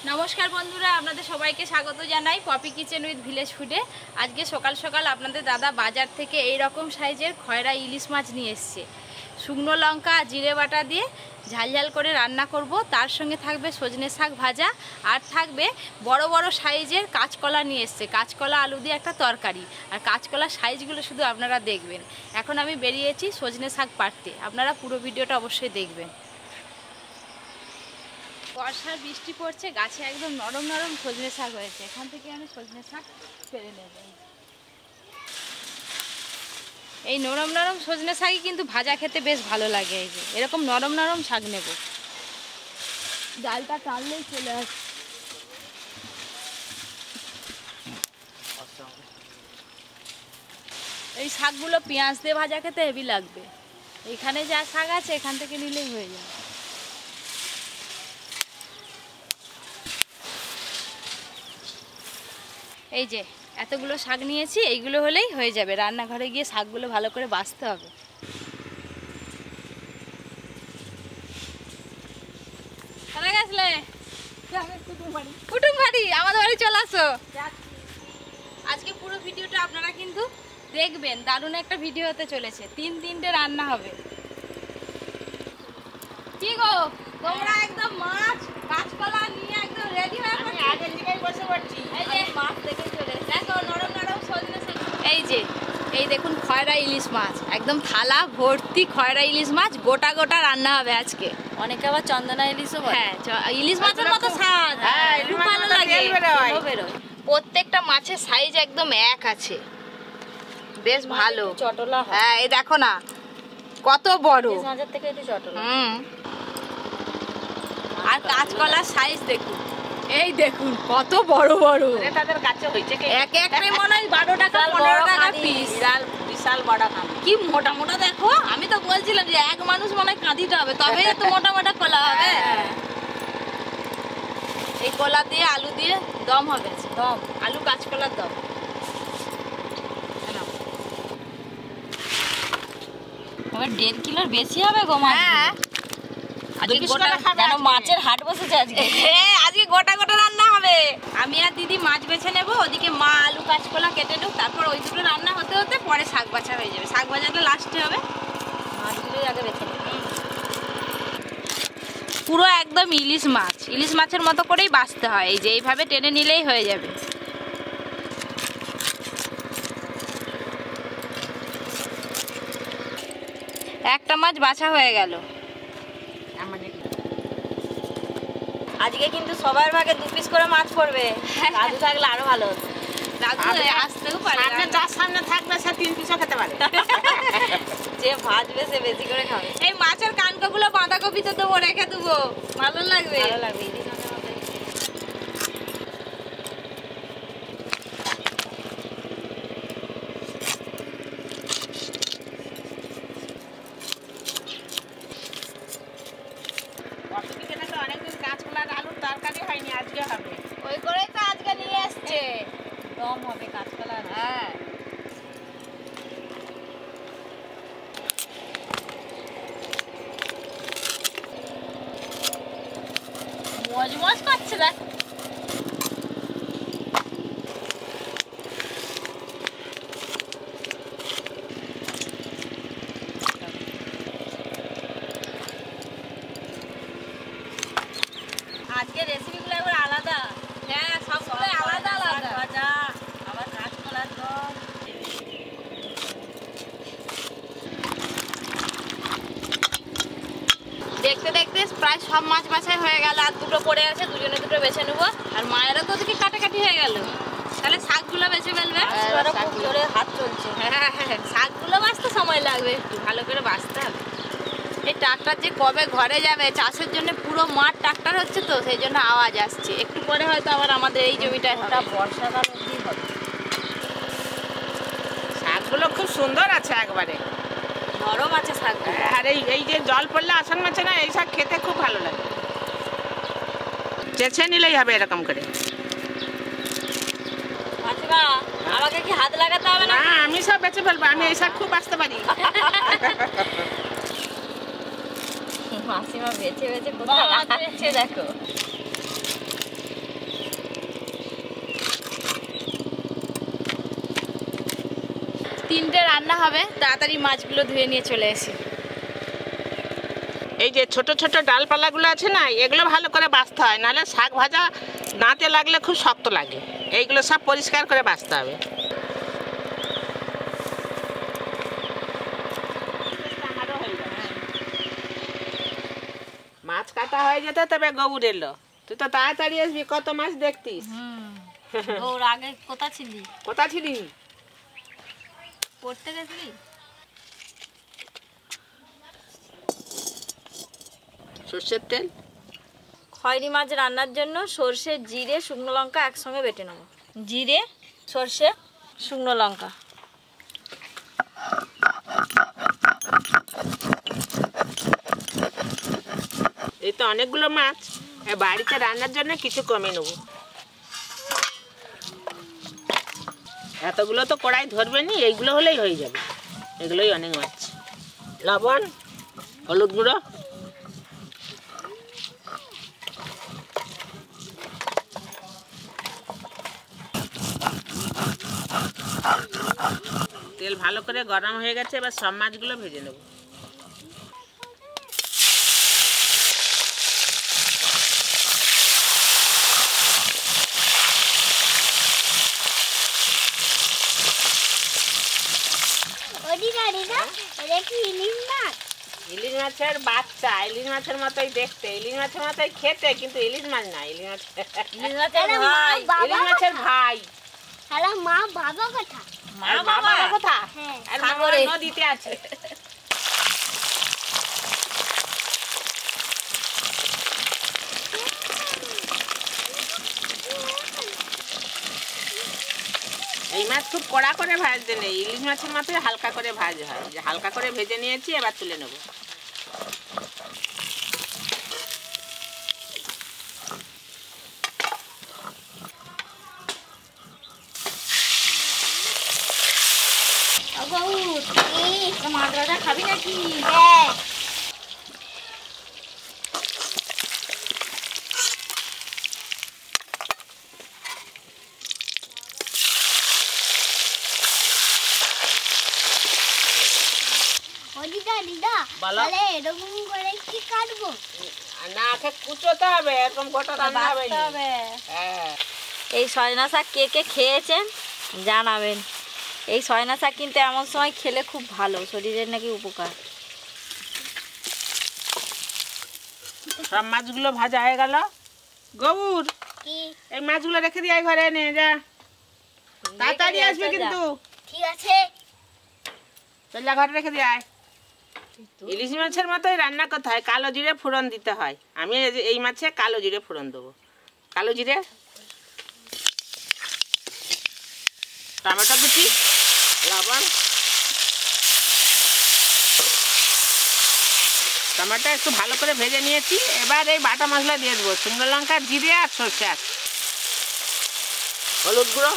নমস্কার বন্ধুরা, আপনাদের সবাইকে স্বাগত জানাই পপি কিচেন উইথ ভিলেজ ফুডে। আজকে সকাল সকাল আপনাদের দাদা বাজার থেকে এই রকম সাইজের খয়রা ইলিশ মাছ নিয়ে এসছে। শুকনো লঙ্কা জিরে বাটা দিয়ে ঝালঝাল করে রান্না করব। তার সঙ্গে থাকবে সজনে শাক ভাজা, আর থাকবে বড় বড় সাইজের কাঁচকলা নিয়ে এসছে। কাঁচকলা আলু দিয়ে একটা তরকারি, আর কাঁচকলার সাইজগুলো শুধু আপনারা দেখবেন। এখন আমি বেরিয়েছি সজনে শাক পাড়তে, আপনারা পুরো ভিডিওটা অবশ্যই দেখবেন। বর্ষার বৃষ্টি পড়ছে, গাছে একদম নরম নরম সজনে শাক হয়েছে। এখান থেকে আমি সজনে শাক পেরে নেব। এই নরম নরম সজনে শাকই কিন্তু ভাজা খেতে বেশ ভালো লাগে। এই যে এরকম নরম নরম শাক নেব, ডালটা টানলেই চলে আসে। এই শাকগুলো পেঁয়াজ দিয়ে ভাজা খেতে হেভি লাগবে। এখানে যা শাক আছে এখান থেকে নিলেই হয়ে যাবে। এই যে এতগুলো শাক নিয়েছি, এইগুলো হলেই হয়ে যাবে। রান্নাঘরে গিয়ে শাকগুলো ভালো করে বাছতে হবে। কুটুম বাড়ি, আমাদের বাড়ি চলে আসো। আজকে পুরো ভিডিওটা আপনারা কিন্তু দেখবেন, দারুণ একটা ভিডিও হতে চলেছে। তিনটে রান্না হবে। কি গো তোমরা একদম মাছ কাঁচকলা নিয়ে একদম রেডি হয়ে পড়ছো? আগের দিকেই বসে পড়ছি। এই যে মাছ দেখেই চলে দেখো, নরম নরম সজনে শাক। এই দেখুন খয়রা ইলিশ মাছ, একদম থালা ভর্তি খয়রা ইলিশ মাছ। গোটা গোটা রান্না হবে আজকে। অনেকে আবার চন্দনা ইলিশও বলে। হ্যাঁ, ইলিশ মাছের মতো স্বাদ, খুব ভালো লাগে। প্রত্যেকটা মাছের সাইজ একদম এক আছে, বেশ ভালো চটলা। হ্যাঁ, এই দেখো না কত বড়, মাছের থেকে একটু চটলা। আর কাঁচকলার সাইজ দেখুন, এই দেখুন কত বড় বড়। তাদের কাছে হইছে এক একটাই মনে হয় 12 টাকা 15 টাকা পিস। বিশাল বড় কাম, কি মোটা মোটা দেখো। আমি তো বলছিলাম যে এক মানুষ মনে হয় কাঁদিতে হবে, তবেই তো মোটা মোটা কলা হবে। এই কলা দিয়ে আলু দিয়ে দম হবে। দম আলু কাঁচকলার দম। এবার 1.5 কিলোর বেশি হবে গো মাছ। মাছের হাট বসেছে আজকে। হ্যাঁ, আজকে গোটা গোটা রান্না হবে। আমি আর দিদি মাছ বেছে নেবো, ওদিকে মা আলু কাঁচকলা কেটে নেব। তারপর ওই দুটো রান্না হতে হতে পরে শাক বাছা হয়ে যাবে। শাক বাজাটা লাস্টে হবে, মাছগুলোই আগে বেছে নেব। পুরো একদম ইলিশ মাছ, ইলিশ মাছের মতো করেই বাছতে হয়। এই যে এইভাবে টেনে নিলেই হয়ে যাবে। একটা মাছ বাছা হয়ে গেল। আজকে কিন্তু সবার ভাগে 2 পিস করে মাছ পড়বে। দাদু থাকলে আরো ভালো হতো। দাদু আসতেও পারে, যার সামনে থাকবে সে 3 পিসও খেতে পারে। যে ভাজবে সে বেশি করে খাবে। এই মাছের কানকাগুলো বাঁধাকপিতে দেবো, রেখে দেবো, ভালো লাগবে। ভালো লাগবে। অনেকদিন কাঁচকলা আলুর তরকারি হয়নি, আজকে হবে। ওই করেই তো আজকে নিয়ে এসছে। দম হবে কাঁচকলা। হ্যাঁ, মজমজ করছে দেখ। আজকে রেসিপিগুলো এবার আলাদা। হ্যাঁ, সবগুলো আলাদা আলাদা। ভাজা আবার কাঁচকলার দম। দেখতে দেখতে প্রায় সব মাছ বাছাই হয়ে গেল। আর দুটো পড়ে আছে, দুজনে দুটো বেছে নেবো। আর মায়েরও তো ওদিকে কাটাকাটি হয়ে গেল। তাহলে শাকগুলো বেছে ফেলবে। খুব জোরে হাত চলছে। হ্যাঁ হ্যাঁ, শাকগুলো বাছতে সময় লাগবে, একটু ভালো করে বাছতে হবে। এই ট্রাক্টর যে কবে ঘরে যাবে, চাষের জন্য পুরো মাঠ ট্রাক্টর হচ্ছে তো, সেই জন্য আওয়াজ আসছে। একটু পরে হয়তো আবার আমাদের এই জমিটা বর্ষাকাল অবধি হবে। শাকগুলো খুব সুন্দর আছে, একবারে নরম আছে শাক। আর এই যে জল পড়লে আসান মাছে না, এই শাক খেতে খুব ভালো লাগে। চেঁচে নিলেই হবে এরকম করে। আমাকে কি হাত লাগাতে হবে না? আমি সব বেঁচে ফেলবো, আমি এই শাক খুব বাঁচতে পারি। মাসিমা বেছে বেছে কোথায় রাখছে দেখো। 3টে রান্না হবে, তাড়াতাড়ি মাছগুলো ধুয়ে নিয়ে চলে এসি। এই যে ছোট ছোট ডালপালাগুলো আছে না, এগুলো ভালো করে বাছতে হয়, নাহলে শাক ভাজা দাঁতে লাগলে খুব শক্ত লাগে। এইগুলো সব পরিষ্কার করে বাছতে হবে। মাছ কাটা হয়ে যেত, তবে গবুর এলো। তুই তো তাড়াতাড়ি আসবি, কত মাছ দেখতিস। ওর আগে কোথা ছিলি? কোথা ছিলি? পড়তে গেছিলি? সর্ষের তেল। খয়রি মাছ রান্নার জন্য সর্ষে, জিরে, শুকনো লঙ্কা একসঙ্গে বেটে নেব। জিরে, সর্ষে, শুকনো লঙ্কা। এই তো অনেকগুলো মাছ, বাড়িতে রান্নার জন্য কিছু কমে নেব। এতগুলো তো কড়াই ধরবে নি, এইগুলো হলেই হয়ে যাবে। এগুলোই অনেক মাছ। লবণ, হলুদ গুঁড়ো, তেল ভালো করে গরম হয়ে গেছে, এবার সব মাছগুলো ভেজে নেব। ইলিশ মাছের বাচ্চা, ইলিশ মাছের মতোই দেখতে, ইলিশ মাছের মতোই খেতে, কিন্তু ইলিশ মাছ না। ইলিশ মাছের ভাই। মা বাবা কথা, মা বাবা কথা, আর মা নদীতে আছে। এই মাছ খুব কড়া করে ভাজতে নেই, ইলিশ মাছের মতোই হালকা করে ভাজা হয়। যে হালকা করে ভেজে নিয়েছি, এবার তুলে নেব। মাছ ভাজা খাবি নাকি? এরকম করে কি কাটবো? না, কুচোতে হবে, এরকম গোটা রান্না হবে। এই সজনা শাক কে কে খেয়েছেন জানাবেন। এই সজনা শাক কিন্তু এমন সময় খেলে খুব ভালো, শরীরের নাকি উপকার। সব মাছগুলো ভাজা হয়ে গেল। গবুর, এই মাছগুলো রেখে দিয়ে ঘরে এনে যা, তাড়াতাড়ি আসবে কিন্তু। ঠিক আছে, চল যা, ঘরে রেখে দিয়ে। ইলিশ মাছের মতোই রান্না করতে হয়, কালো জিরে ফোড়ন দিতে হয়। আমি এই মাছে কালো জিরে ফোড়ন দেবো। কালো জিরে, টমেটো কুচি, লবণ, টমেটো একটু ভালো করে ভেজে নিয়েছি। এবার এই বাটা মশলা দিয়ে দেবো, শুকনো লঙ্কা, জিরে আর সর্ষে আছে, হলুদ গুঁড়ো,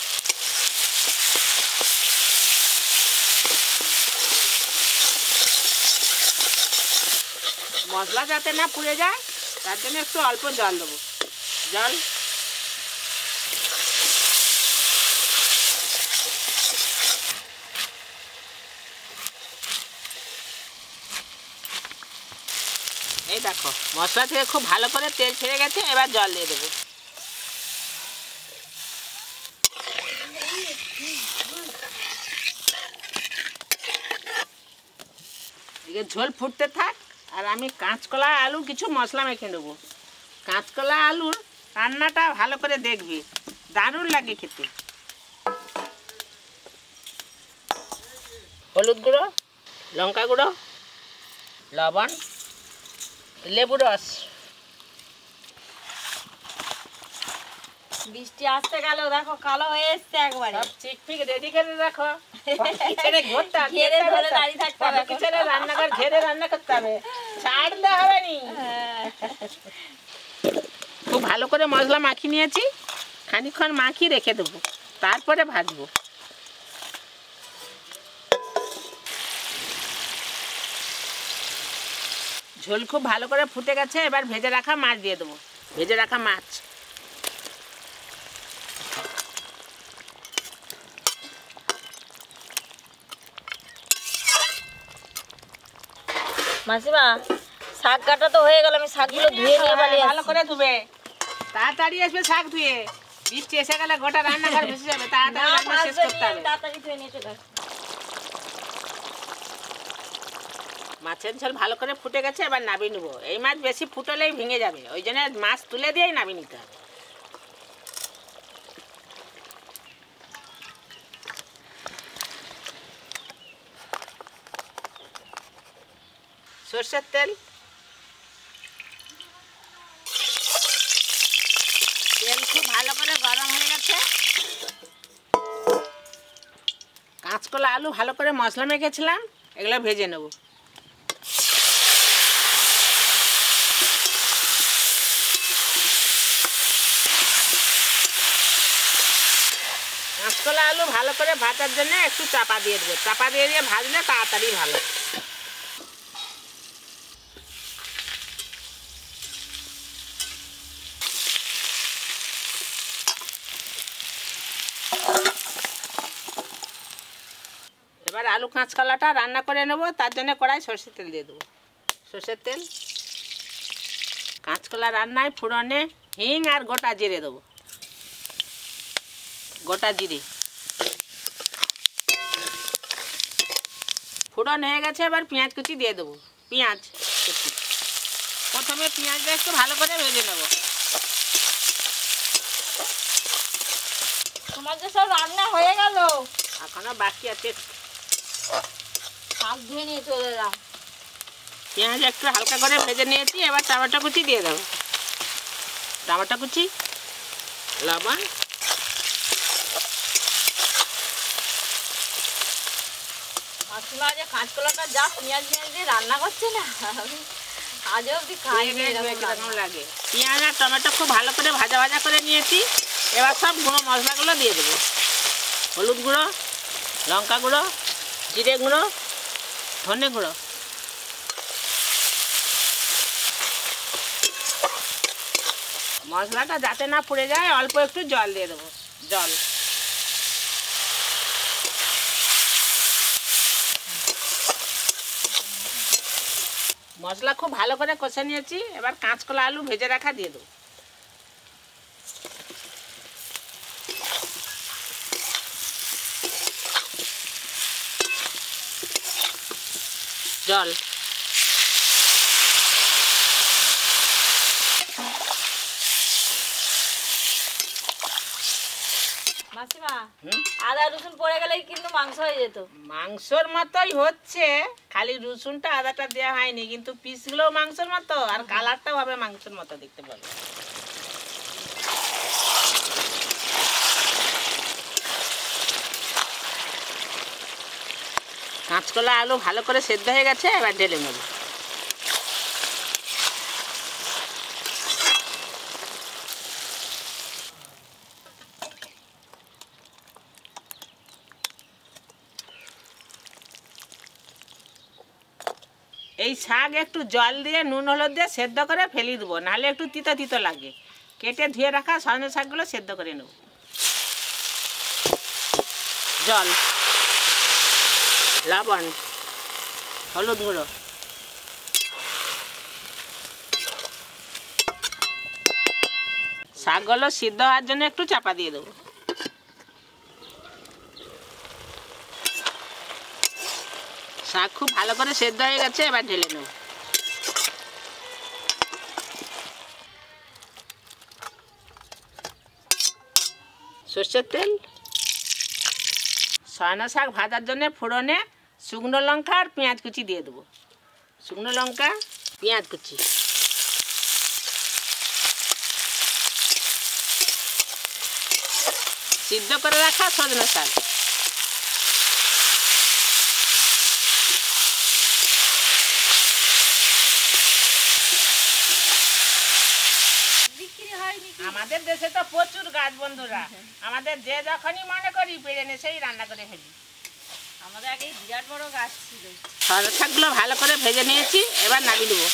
মশলা যাতে না পুড়ে যায় তার জন্য একটু অল্প জল দেবো। জল, এই দেখো মশলা থেকে খুব ভালো করে তেল ছেড়ে গেছে, এবার জল দিয়ে দেবো। এদিকে ঝোল ফুটতে থাক, আর আমি কাঁচকলা আলু কিছু মশলা মেখে নেবো। কাঁচকলা আলুর রান্নাটা ভালো করে দেখবি, দারুণ লাগে খেতে। হলুদ গুঁড়ো, লঙ্কা গুঁড়ো, লবণ, লেবু রস। বৃষ্টি আসতে গেল, দেখো কালো হয়ে এসছে একবারে। সব চিকপিক রেডি করে রাখো। রান্নাঘর ঘেরে রান্না করতে হবে, ছাড়লে হবে নি। খুব ভালো করে মশলা মাখিয়ে নিয়েছি, খানিকক্ষণ মাখিয়ে রেখে দেবো, তারপরে ভাজবো। ঝোল খুব ভালো করে ফুটে গেছে, এবার ভেজে রাখা মাছ দিয়ে দেবো। ভেজে রাখা মাছ, মাসিমা শাক কাটা তো হয়ে গেল, আমি শাকগুলো ধুয়ে নিয়ে পালিয়ে আসছি। ভালো করে ধুবে, তাড়াতাড়ি আসবে শাক ধুয়ে। বৃষ্টি এসে গেলে গোটা রান্নাঘর ভেসে যাবে, তাড়াতাড়ি রান্না শেষ করতে হবে। তাড়াতাড়ি ধুয়ে নিয়ে চলে আসছি। মাছের ঝোল ভালো করে ফুটে গেছে, এবার নামিয়ে নেবো। এই মাছ বেশি ফুটলেই ভেঙে যাবে, ওই জন্য মাছ তুলে দিয়েই নামিয়ে নিতে হবে। সর্ষের তেল, তেল খুব ভালো করে গরম হয়ে গেছে। কাঁচকলা আলু ভালো করে মশলা মেখেছিলাম, এগুলো ভেজে নেব। কাঁচকলা আলু ভালো করে ভাজার জন্য একটু চাপা দিয়ে দেবো। চাপা দিয়ে ভাজলে তাড়াতাড়ি ভালো। এবার আলু কাঁচকলাটা রান্না করে নেব, তার জন্য কড়াই সরষের তেল দিয়ে দেবো। সরষের তেল, কাঁচকলা রান্নায় ফোড়নে হিং আর গোটা জিরে দেবো। গোটা জিরে ফোড়ন হয়ে গেছে, এবার পেঁয়াজ কুচি দিয়ে দেবো। পেঁয়াজ কুচি, প্রথমে পেঁয়াজটা একটু ভালো করে ভেজে নেব। তোমার যে সব রান্না হয়ে গেল, এখনো বাকি আছে। শাক ধুয়ে নিয়ে চলে এলাম। পেঁয়াজ একটু হালকা করে ভেজে নিয়েছি, এবার টমেটো কুচি দিয়ে দেবো। টমেটো কুচি, লবণ, মাসিমা যে কাঁচকলাটা যা পেঁয়াজ দিয়ে রান্না করছে না, আমি আজও অব্দি খাইনি এরকম লাগে। পেঁয়াজ আর টমেটো খুব ভালো করে ভাজা ভাজা করে নিয়েছি, এবার সব গুঁড়ো মশলাগুলো দিয়ে দেবো। হলুদ গুঁড়ো, লঙ্কা গুঁড়ো, জিরে গুঁড়ো, ধনে গুঁড়ো। মশলাটা যাতে না পুড়ে যায় অল্প একটু জল দিয়ে দেবো। জল, মশলা খুব ভালো করে কষে নিয়েছি, এবার কাঁচকলা আলু ভেজে রাখা দিয়ে দেবো। জল, মাসিমা আদা রসুন পড়ে গেলেই কিন্তু মাংস হয়ে যেত। মাংসর মতোই হচ্ছে, খালি রসুনটা আদাটা দেওয়া হয়নি, কিন্তু পিসগুলোও মাংসের মতো আর কালারটাও হবে মাংসের মতো দেখতে পাবে। কাঁচকলা আলু ভালো করে সেদ্ধ হয়ে গেছে, এবার ঢেলে নেব। এই শাক একটু জল দিয়ে নুন হলুদ দিয়ে সেদ্ধ করে ফেলে দেবো, নাহলে একটু তিতো তিতো লাগে। কেটে ধুয়ে রাখা সজনে শাকগুলো সেদ্ধ করে নেব। জল, লবণ, হলুদ গুঁড়ো, শাকগুলো সিদ্ধ হওয়ার জন্য একটু চাপা দিয়ে দেবো। শাক খুব ভালো করে সেদ্ধ হয়ে গেছে, এবার ঢেলে নেব। সর্ষের তেল, সজনে শাক ভাজার জন্য ফোড়নে শুকনো লঙ্কা আর পেঁয়াজ কুচি দিয়ে দেবো। শুকনো লঙ্কা, পেঁয়াজ কুচি, সিদ্ধ করে রাখা সজনে শাক, আমাদের দেশে তো প্রচুর গাছ বন্ধুরা, আমাদের যে যখনই মনে করি পেরে এনে সেই রান্না করে ফেলি। আমাদের আগে বিরাট বড় গাছ ছিল। সজনে শাকগুলো ভালো করে ভেজে নিয়েছি, এবার নামিয়ে দেবো।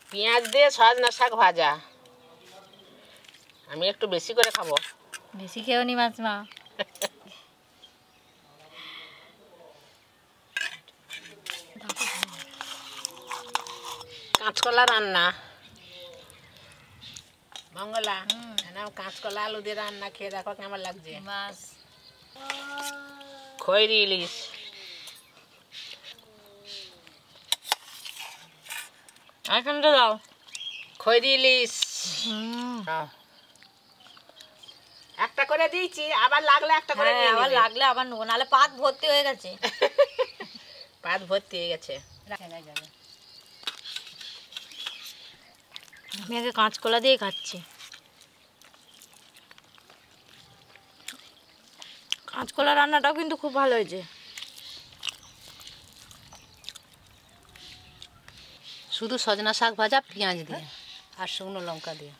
পেঁয়াজ দিয়ে সজনা শাক ভাজা। আমি একটু বেশি করে খাবো। বেশি খেয়েও নি মাছ মা। কাঁচকলা রান্না মঙ্গলা, কাঁচকলা আলু দিয়ে রান্না খেয়ে দেখো কেমন লাগছে। মাছ খৈরি ইলিশ, এখানটা দাও। খৈরি ইলিশ একটা করে দিয়েছি, আবার লাগলে একটা করে নিয়ে আবার নেবে। লাগলে আবার নেবো, নাহলে পাত ভর্তি হয়ে গেছে। পাত ভর্তি হয়ে গেছে। আমি আগে কাঁচকলা দিয়ে খাচ্ছি। কাঁচকলা রান্নাটাও কিন্তু খুব ভালো হয়েছে। শুধু সজনা শাক ভাজা পেঁয়াজ দিয়ে আর শুকনো লঙ্কা দিয়ে।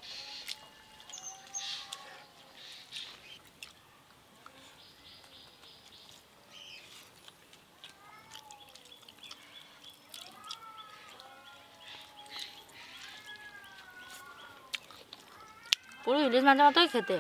পুরো ইলিশ মাছের মতোই খেতে।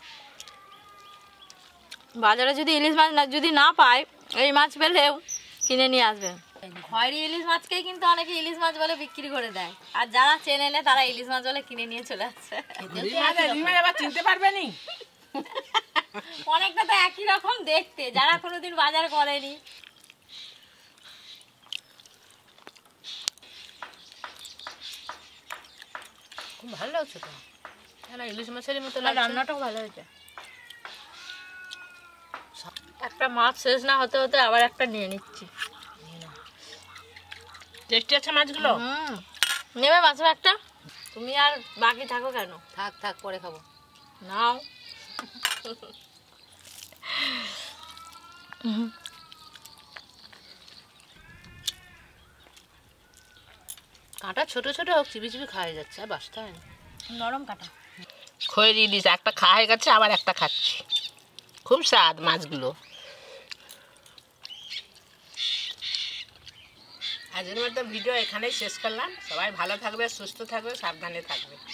বাজারে যদি ইলিশ মাছ যদি না পায়, এই মাছ পেলেও কিনে নিয়ে আসবে। খয়েরি ইলিশ মাছকেই কিন্তু অনেকে ইলিশ মাছ বলে বিক্রি করে দেয়, আর যারা চেনে নেয় তারা ইলিশ মাছ বলে কিনে নিয়ে চলে আসছে। আবার চিনতে পারবে নি, অনেকটা তো একই রকম দেখতে, যারা কোনোদিন বাজার করেনি। খুব ভালো লাগছে তো, ইলিশ মাছের মতো রান্নাটাও ভালো হয়েছে। একটা মাছ শেষ না হতে হতে আবার একটা নিয়ে নিচ্ছি। টেস্টি আছে মাছগুলো। নেবে মাছ একটা? তুমি আর বাকি থাকো কেন? থাক থাক, পরে খাবো। নাও। কাঁটা ছোট ছোট হোক, চিবি চিবি খাওয়া যাচ্ছে, আর বাসতে হয় না। নরম কাটা। খৈরি ইলিশ একটা খাওয়া হয়ে গেছে, আবার একটা খাচ্ছি। খুব স্বাদ মাছগুলো। আজকের মতো ভিডিও এখানেই শেষ করলাম। সবাই ভালো থাকবে, সুস্থ থাকবে, সাবধানে থাকবে।